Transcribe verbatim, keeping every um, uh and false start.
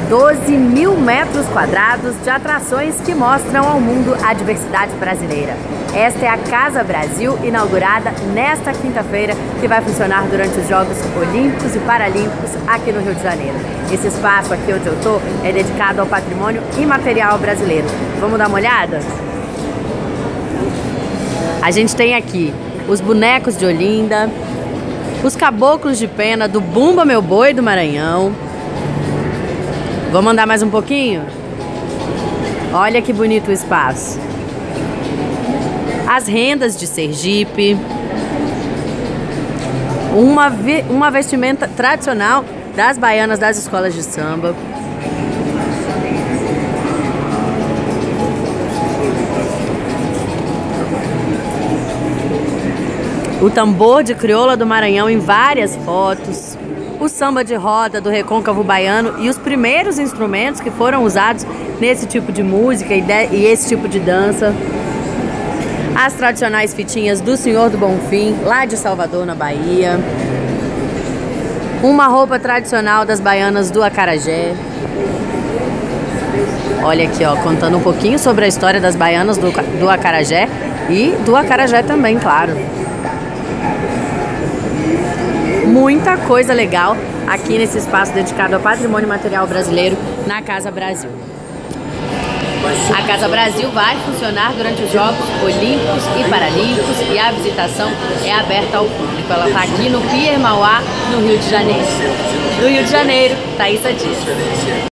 doze mil metros quadrados de atrações que mostram ao mundo a diversidade brasileira. Esta é a Casa Brasil, inaugurada nesta quinta-feira, que vai funcionar durante os Jogos Olímpicos e Paralímpicos aqui no Rio de Janeiro. Esse espaço aqui onde eu tô é dedicado ao patrimônio imaterial brasileiro. Vamos dar uma olhada? A gente tem aqui os bonecos de Olinda, os caboclos de pena do Bumba Meu Boi do Maranhão. Vamos andar mais um pouquinho? Olha que bonito o espaço. As rendas de Sergipe. Uma, ve uma vestimenta tradicional das baianas das escolas de samba. O tambor de crioula do Maranhão em várias fotos. O samba de roda do recôncavo baiano e os primeiros instrumentos que foram usados nesse tipo de música e, de, e esse tipo de dança. As tradicionais fitinhas do Senhor do Bonfim, lá de Salvador, na Bahia. Uma roupa tradicional das baianas do Acarajé. Olha aqui, ó, contando um pouquinho sobre a história das baianas do, do Acarajé e do Acarajé também, claro. Muita coisa legal aqui nesse espaço dedicado ao patrimônio material brasileiro na Casa Brasil. A Casa Brasil vai funcionar durante os Jogos Olímpicos e Paralímpicos e a visitação é aberta ao público. Ela está aqui no Pier Mauá, no Rio de Janeiro. No Rio de Janeiro, Thaísa Dias.